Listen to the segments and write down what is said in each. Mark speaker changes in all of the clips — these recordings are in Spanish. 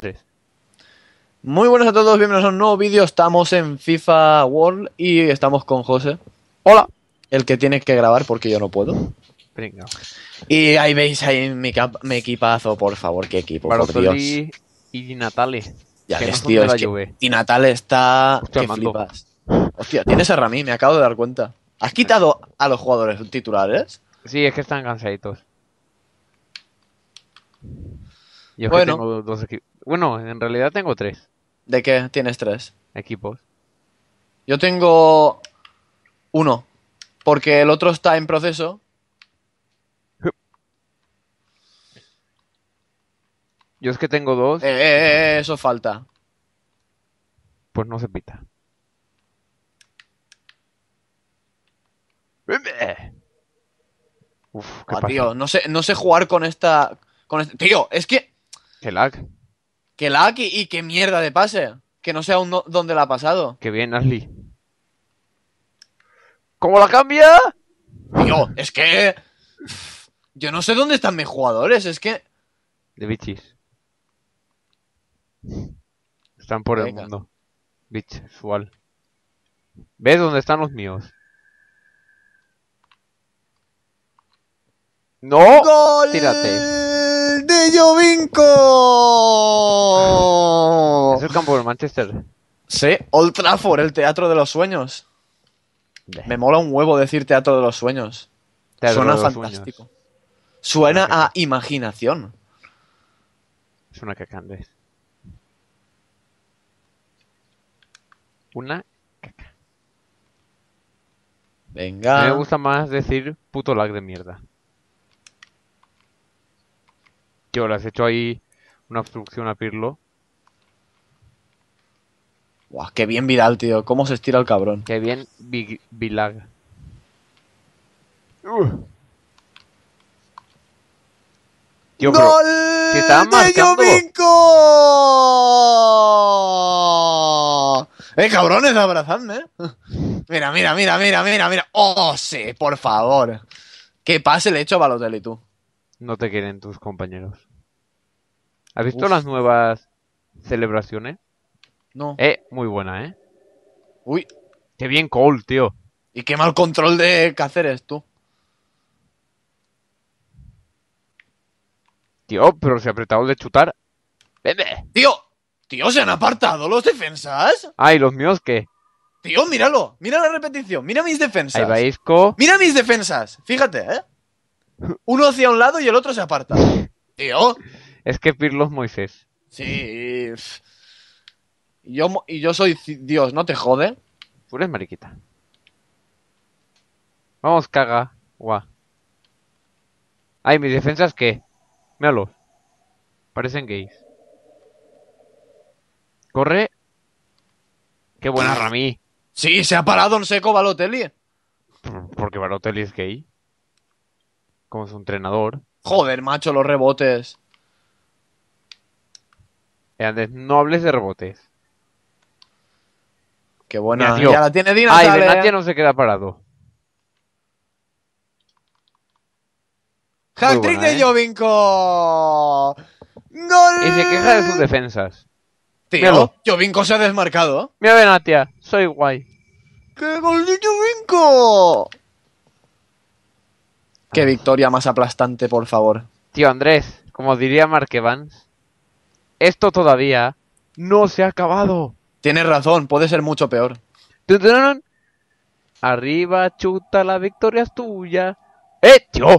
Speaker 1: 3.
Speaker 2: Muy buenas a todos, bienvenidos a un nuevo vídeo. Estamos en FIFA World y estamos con José.
Speaker 1: Hola.
Speaker 2: El que tiene que grabar porque yo no puedo.
Speaker 1: Venga.
Speaker 2: Y ahí veis ahí mi equipazo, por favor, qué equipo, por Dios.
Speaker 1: Balotelli y Di Natale.
Speaker 2: Ya
Speaker 1: que
Speaker 2: ves,
Speaker 1: no son
Speaker 2: tío,
Speaker 1: de la
Speaker 2: es que
Speaker 1: Juve.
Speaker 2: Di Natale está...
Speaker 1: Hostia,
Speaker 2: que
Speaker 1: mando.
Speaker 2: flipas. Hostia, tienes a Rami, me acabo de dar cuenta. ¿Has quitado a los jugadores titulares?
Speaker 1: Sí, es que están cansaditos. Yo es
Speaker 2: Bueno.
Speaker 1: que tengo 2 equipos. Bueno, en realidad tengo 3
Speaker 2: ¿De qué? Tienes 3.
Speaker 1: equipos.
Speaker 2: Yo tengo 1, porque el otro está en proceso.
Speaker 1: Yo es que tengo 2,
Speaker 2: Eso falta.
Speaker 1: pues no se pita. Uf, qué pasa.
Speaker 2: Tío, no sé jugar con esta... Tío, es que...
Speaker 1: Qué lag.
Speaker 2: Que lag y que mierda de pase. Que no sé aún dónde la ha pasado.
Speaker 1: Qué bien, Ashley. ¿Cómo la cambia?
Speaker 2: Tío, es que... Yo no sé dónde están mis jugadores, es que...
Speaker 1: De bichis. Están por el
Speaker 2: Venga.
Speaker 1: mundo. Bitch, usual. ¿Ves dónde están los míos? ¡No!
Speaker 2: ¡Gol!
Speaker 1: Tírate.
Speaker 2: ¡De Jovinko!
Speaker 1: Es el campo del Manchester.
Speaker 2: Sí, Old Trafford, el teatro de los sueños. Me mola un huevo decir teatro de los sueños.
Speaker 1: Teatro
Speaker 2: Suena
Speaker 1: de los
Speaker 2: fantástico.
Speaker 1: sueños.
Speaker 2: Suena
Speaker 1: Una
Speaker 2: a imaginación.
Speaker 1: Es una caca, Andrés. Una caca. A mí
Speaker 2: Venga.
Speaker 1: me gusta más decir puto lag de mierda. Tío, le has hecho ahí una obstrucción a Pirlo.
Speaker 2: Buah, qué bien Vidal, tío. Cómo se estira el cabrón.
Speaker 1: Qué bien, Bilag. Tío, pero
Speaker 2: ¡Gol
Speaker 1: si estaban
Speaker 2: de
Speaker 1: marcando.
Speaker 2: Jovinko! Cabrones, abrazadme. Mira, mira, mira, mira, mira, mira. ¡Oh, sí, por favor! ¿Qué pase le he hecho a Balotelli, tú?
Speaker 1: No te quieren tus compañeros. ¿Has visto
Speaker 2: Uf.
Speaker 1: las nuevas celebraciones?
Speaker 2: No.
Speaker 1: Muy buena, ¿eh?
Speaker 2: Uy,
Speaker 1: Qué bien Cole, tío.
Speaker 2: y qué mal control de Cáceres, tú.
Speaker 1: Tío, pero se ha apretado el de chutar. ¡Bebe!
Speaker 2: Tío, ¿se han apartado los defensas?
Speaker 1: Ay, ¿los míos qué?
Speaker 2: Tío, míralo. Mira la repetición. Mira mis defensas.
Speaker 1: Ahí va Isco.
Speaker 2: Mira mis defensas. Fíjate, ¿eh? Uno hacia un lado y el otro se aparta. Tío.
Speaker 1: Es que Pirlo es Moisés.
Speaker 2: Sí. Y yo soy Dios, ¿no te jode?
Speaker 1: Tú eres mariquita. Vamos, caga. Guau. Ay, ¿mis defensas qué? Míralos. Parecen gays. Corre. Qué buena Rami.
Speaker 2: Sí, se ha parado en seco Balotelli.
Speaker 1: Porque Balotelli es gay. Como su entrenador.
Speaker 2: Joder, macho, los rebotes.
Speaker 1: Andes, no hables de rebotes.
Speaker 2: Qué buena.
Speaker 1: Mira, tío.
Speaker 2: Ya la tiene Dina.
Speaker 1: Ay,
Speaker 2: sale.
Speaker 1: Benatia no se queda parado.
Speaker 2: Hat-trick
Speaker 1: Muy buena,
Speaker 2: de Jovinko. ¡Gol!
Speaker 1: Y se queja de sus defensas.
Speaker 2: Tío,
Speaker 1: Míralo.
Speaker 2: Jovinko se ha desmarcado.
Speaker 1: Mira, Benatia, soy guay.
Speaker 2: ¡Qué gol de Jovinko! Qué victoria más aplastante, por favor.
Speaker 1: Tío, Andrés, como diría Mark Evans, esto todavía no se ha acabado.
Speaker 2: Tienes razón, puede ser mucho peor.
Speaker 1: ¡Tutun! Arriba, chuta, la victoria es tuya. Tío!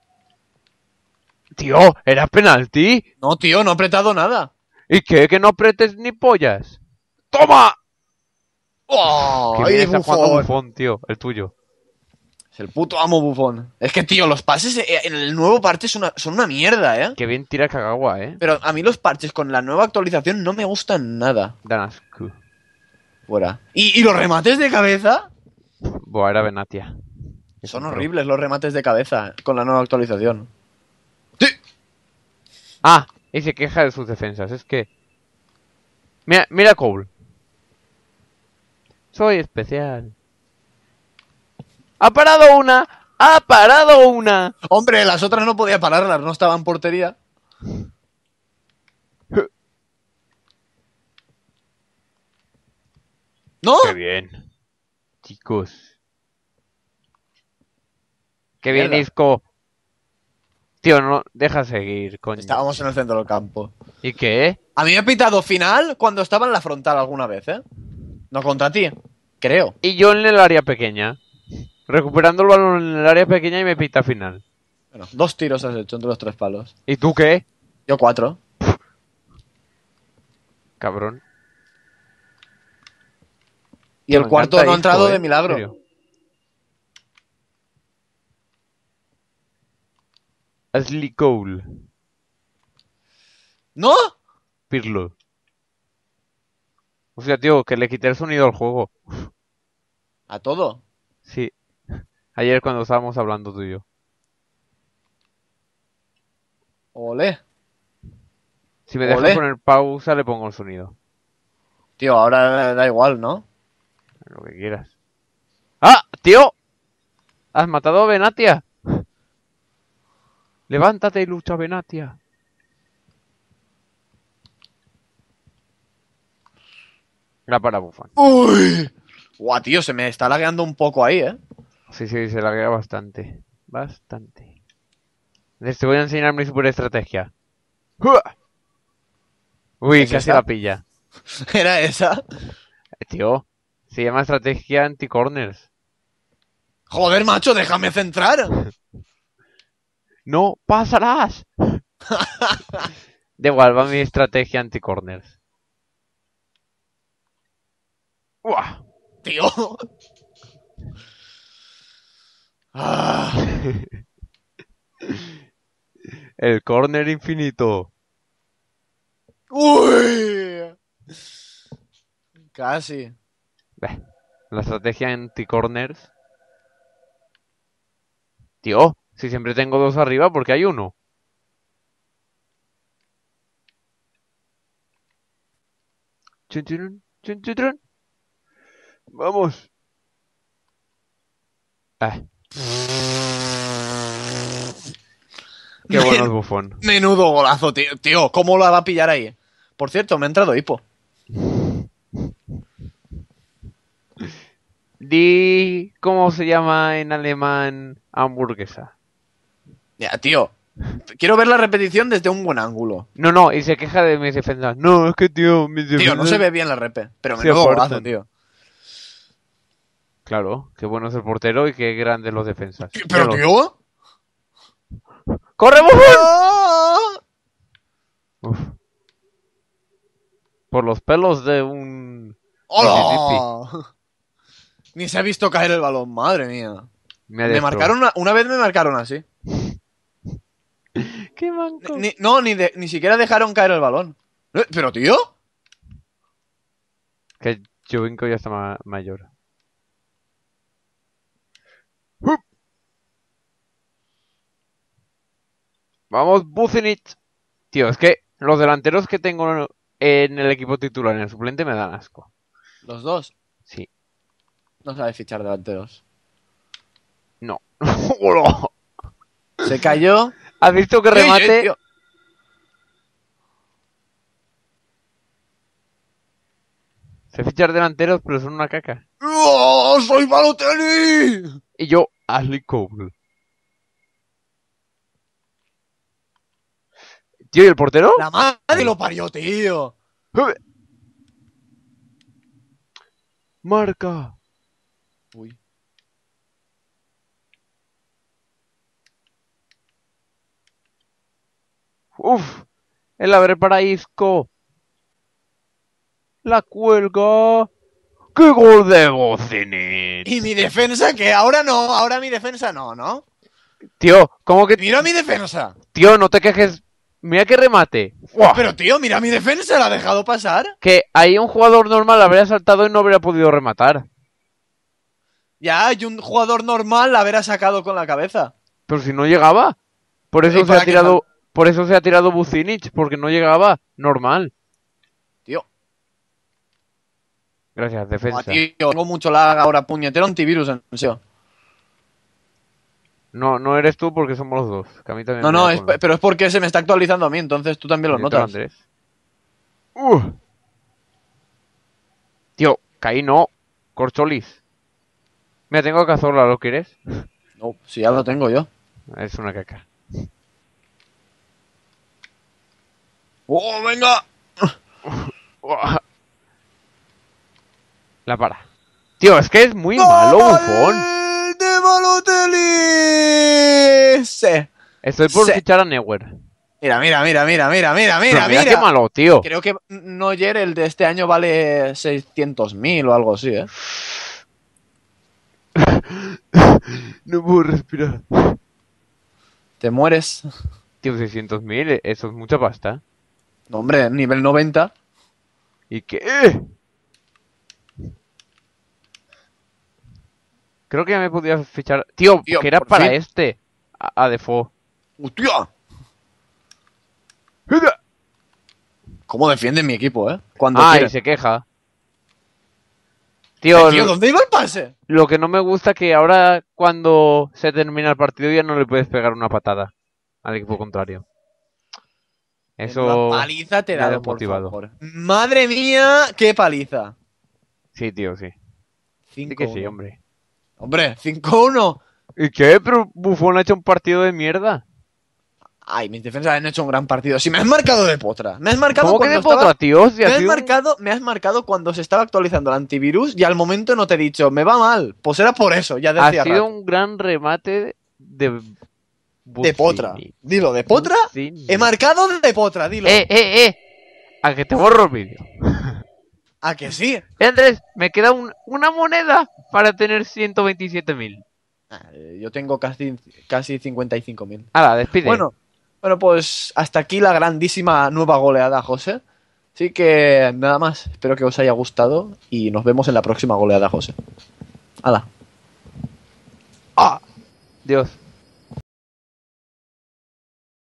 Speaker 1: Tío, ¿era penalti?
Speaker 2: No, tío, no he apretado nada.
Speaker 1: ¿Y qué? ¿Que no apretes ni pollas? ¡Toma!
Speaker 2: ¡Oh!
Speaker 1: Que
Speaker 2: ¡Ay,
Speaker 1: bien está jugando
Speaker 2: Buffon!
Speaker 1: Buffon, tío, el tuyo.
Speaker 2: Es el puto amo Buffon. Es que, tío, los pases en el nuevo parche son una mierda, ¿eh?
Speaker 1: Que bien tira Kagawa,
Speaker 2: Pero a mí los parches con la nueva actualización no me gustan nada.
Speaker 1: Dan asco.
Speaker 2: Fuera. ¿Y los remates de cabeza?
Speaker 1: Buah, era Benatia.
Speaker 2: Son horribles los remates de cabeza con la nueva actualización. ¡Sí!
Speaker 1: Ah, y se queja de sus defensas. Es que... Mira Cole. Soy especial. ¡Ha parado una! ¡Ha parado una!
Speaker 2: Hombre, las otras no podía pararlas, no estaba en portería. ¿No?
Speaker 1: Qué bien. Chicos. Qué bien,
Speaker 2: Mierda.
Speaker 1: Isco. Tío, no, deja seguir, coño.
Speaker 2: Estábamos en el centro del campo.
Speaker 1: ¿Y qué?
Speaker 2: A mí me ha pitado final cuando estaba en la frontal alguna vez, ¿eh? No contra ti, creo.
Speaker 1: Y yo en el área pequeña. Recuperando el balón en el área pequeña y me pita final.
Speaker 2: Bueno, 2 tiros has hecho entre los 3 palos.
Speaker 1: ¿Y tú qué?
Speaker 2: Yo 4.
Speaker 1: Cabrón.
Speaker 2: Y el
Speaker 1: Me
Speaker 2: cuarto
Speaker 1: encanta
Speaker 2: no ha entrado
Speaker 1: Isco,
Speaker 2: de
Speaker 1: ¿eh?
Speaker 2: milagro.
Speaker 1: En serio. Ashley Cole.
Speaker 2: ¿No?
Speaker 1: Pirlo. O sea, tío, que le quité el sonido al juego.
Speaker 2: A todo.
Speaker 1: Sí. Ayer cuando estábamos hablando tú y yo.
Speaker 2: Olé.
Speaker 1: Si me dejas
Speaker 2: Olé.
Speaker 1: poner pausa, le pongo el sonido.
Speaker 2: Tío, ahora da igual, ¿no?
Speaker 1: Lo que quieras. ¡Ah! ¡Tío! ¡Has matado a Benatia! ¡Levántate y lucha, Benatia! La para Buffon.
Speaker 2: ¡Uy! Guau, tío, se me está lagueando un poco ahí, ¿eh?
Speaker 1: Sí, sí, se la queda bastante. Bastante. Te voy a enseñar mi super estrategia. Uy,
Speaker 2: ¿Es
Speaker 1: casi
Speaker 2: esa?
Speaker 1: la pilla.
Speaker 2: ¿Era esa?
Speaker 1: Tío, se llama estrategia anti-corners.
Speaker 2: Joder, macho, déjame centrar.
Speaker 1: ¡No pasarás! Da igual, va mi estrategia anti-corners. ¡Uah!
Speaker 2: Tío. Ah,
Speaker 1: El corner infinito.
Speaker 2: ¡Uy! Casi.
Speaker 1: Beh, la estrategia anti-corners. Tío, si siempre tengo dos arriba, ¿por qué hay uno? Chun, chun, chun, chun, chun. Vamos. Ah, qué bueno es Buffon.
Speaker 2: Menudo golazo, tío. Tío, ¿cómo la va a pillar ahí? Por cierto, me ha entrado hipo.
Speaker 1: Di cómo se llama en alemán hamburguesa.
Speaker 2: Ya, tío. Quiero ver la repetición desde un buen ángulo.
Speaker 1: No, no, y se queja de mis defensas. No, es que tío, mis
Speaker 2: Tío,
Speaker 1: defensas.
Speaker 2: no se ve bien la repe. Pero
Speaker 1: Se
Speaker 2: menudo
Speaker 1: apartan.
Speaker 2: golazo, tío.
Speaker 1: Claro, qué bueno es el portero y qué grandes los defensas.
Speaker 2: Pero,
Speaker 1: Míralo.
Speaker 2: tío.
Speaker 1: ¡Corre, Buffon!
Speaker 2: ¡Ah!
Speaker 1: Uf. Por los pelos de un
Speaker 2: ¡Hola! Ni se ha visto caer el balón, madre mía.
Speaker 1: Me
Speaker 2: Me marcaron una vez me marcaron así.
Speaker 1: ¡Qué manco!
Speaker 2: Ni siquiera dejaron caer el balón. Pero, tío.
Speaker 1: Que Jovinko ya está mayor. Vamos, Bucinich. Tío, es que los delanteros que tengo en el equipo titular en el suplente me dan asco.
Speaker 2: Los dos.
Speaker 1: Sí.
Speaker 2: No sabe fichar delanteros.
Speaker 1: No. ¡Hola!
Speaker 2: Se cayó.
Speaker 1: ¿Has visto que remate?
Speaker 2: Tío.
Speaker 1: Sé fichar delanteros, pero son una caca.
Speaker 2: ¡Oh, ¡Soy Balotelli!
Speaker 1: Y yo, Ashley Cole. Tío, ¿y el portero?
Speaker 2: La madre lo parió, tío.
Speaker 1: Marca.
Speaker 2: Uy.
Speaker 1: Uf. El abre para Isco. La cuelga. ¡Qué gol de Bucinich!
Speaker 2: ¿Y mi defensa qué? Ahora no, ahora mi defensa no, ¿no?
Speaker 1: Tío, ¿cómo que...?
Speaker 2: Mira mi defensa.
Speaker 1: Tío, no te quejes. Mira que remate. ¡Fua!
Speaker 2: Pero, tío, mira mi defensa, ¿la ha dejado pasar?
Speaker 1: Que ahí un jugador normal habría saltado y no habría podido rematar.
Speaker 2: Ya, y un jugador normal la habrá sacado con la cabeza.
Speaker 1: Pero si no llegaba. Por
Speaker 2: ¿Y
Speaker 1: eso se
Speaker 2: para
Speaker 1: ha
Speaker 2: qué
Speaker 1: tirado... Por eso se ha tirado Bucinich, porque no llegaba. Normal.
Speaker 2: Tío,
Speaker 1: Gracias, defensa.
Speaker 2: tío, tengo mucho lag ahora, puñetero antivirus, en serio.
Speaker 1: No, no eres tú porque somos los dos. Que a mí también
Speaker 2: No,
Speaker 1: me
Speaker 2: no,
Speaker 1: da con los-
Speaker 2: pero es porque se me está actualizando a mí, entonces tú también lo
Speaker 1: Puñetero
Speaker 2: notas.
Speaker 1: Andrés. Tío, caí no. Corcholis. Mira, tengo Cazorla, ¿lo quieres?
Speaker 2: No, si ya lo tengo yo.
Speaker 1: Es una caca.
Speaker 2: ¡Oh, venga!
Speaker 1: Uah. La para. Tío, es que es muy malo, Bufón.
Speaker 2: ¡De Balotelli! Sí.
Speaker 1: Estoy por
Speaker 2: Sí.
Speaker 1: fichar a Neuer.
Speaker 2: Mira.
Speaker 1: Pero mira qué malo, tío.
Speaker 2: Creo que Neuer, el de este año, vale 600.000 o algo así, ¿eh?
Speaker 1: No puedo respirar.
Speaker 2: Te mueres.
Speaker 1: Tío, 600.000, eso es mucha pasta.
Speaker 2: No, hombre, nivel 90.
Speaker 1: ¿Y qué? Creo que ya me podía fichar. Tío,
Speaker 2: Tío,
Speaker 1: que era
Speaker 2: por
Speaker 1: para
Speaker 2: fin.
Speaker 1: este. A Defoe.
Speaker 2: ¡Hostia! ¿Cómo defiende mi equipo, eh? Cuando
Speaker 1: Ah,
Speaker 2: quiere.
Speaker 1: y se queja. Tío,
Speaker 2: Tío, ¿dónde iba el pase?
Speaker 1: lo que no me gusta que ahora cuando se termina el partido ya no le puedes pegar una patada al equipo contrario. Eso
Speaker 2: Una paliza te he
Speaker 1: me ha
Speaker 2: dado, por
Speaker 1: desmotivado.
Speaker 2: favor. ¡Madre mía! ¡Qué paliza!
Speaker 1: Sí, tío, sí. Sí que sí,
Speaker 2: 5-1.
Speaker 1: hombre.
Speaker 2: Hombre, 5-1.
Speaker 1: ¿Y qué? Pero Buffon ha hecho un partido de mierda.
Speaker 2: Ay, mis defensas han hecho un gran partido. Si me has marcado de potra. Me has marcado
Speaker 1: ¿Cómo que
Speaker 2: cuando
Speaker 1: de potra,
Speaker 2: estaba...
Speaker 1: tío? Si
Speaker 2: Me
Speaker 1: ha
Speaker 2: has
Speaker 1: sido un-
Speaker 2: marcado cuando se estaba actualizando el antivirus y al momento no te he dicho, me va mal. Pues era por eso, ya
Speaker 1: Ha
Speaker 2: decía
Speaker 1: sido
Speaker 2: rato.
Speaker 1: un gran remate de
Speaker 2: De potra.
Speaker 1: Buffini.
Speaker 2: Dilo, ¿de potra?
Speaker 1: Buffini.
Speaker 2: He marcado de potra, dilo.
Speaker 1: A que te borro el vídeo.
Speaker 2: ¿A que sí?
Speaker 1: Andrés, me queda una moneda para tener 127.000.
Speaker 2: Yo tengo casi 55.000.
Speaker 1: Hala, despide.
Speaker 2: Bueno, pues hasta aquí la grandísima nueva goleada, José. Así que nada más. Espero que os haya gustado y nos vemos en la próxima goleada, José. Hala.
Speaker 1: ¡Ah! Dios.